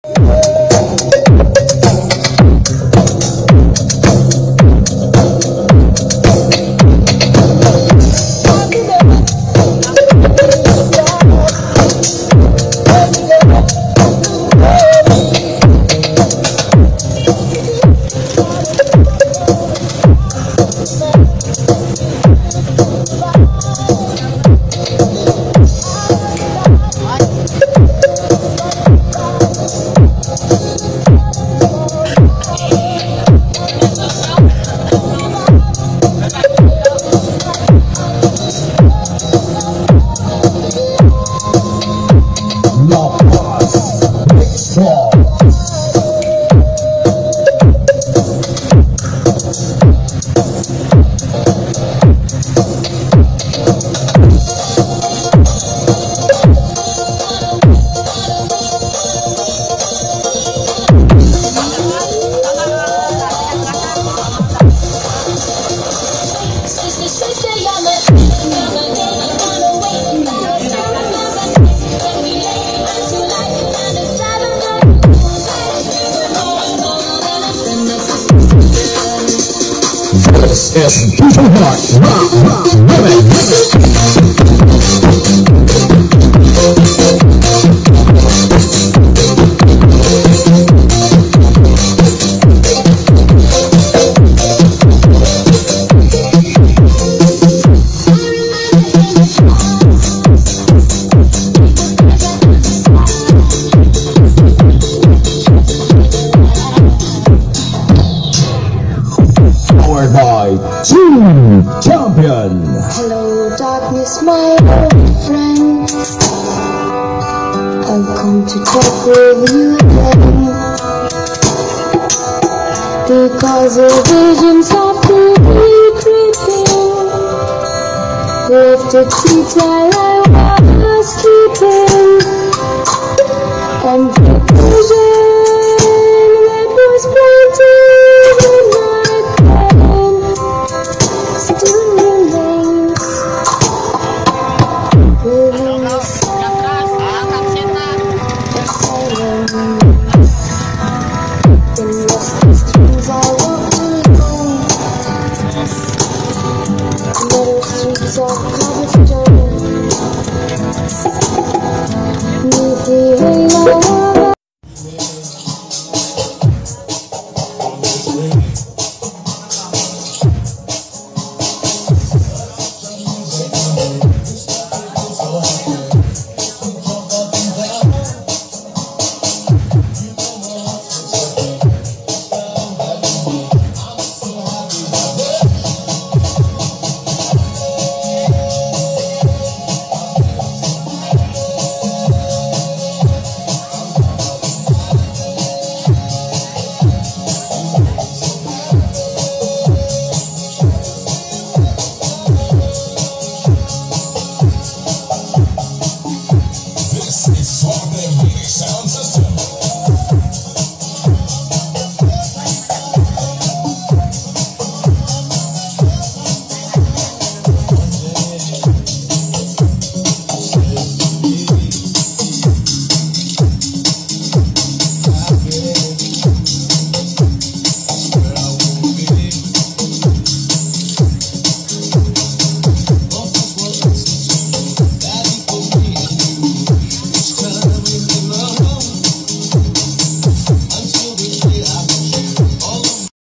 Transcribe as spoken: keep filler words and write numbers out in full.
This is People Heart Rock Rock Women. Team Champion. Hello darkness, my old friend, I've come to talk with you again, because a vision softly creeping lifted seats while I was sleeping, and the vision that was pointed in my brain still remains within the sound of silence. In restless dreams I walk alone, meadow streets of cobblestone.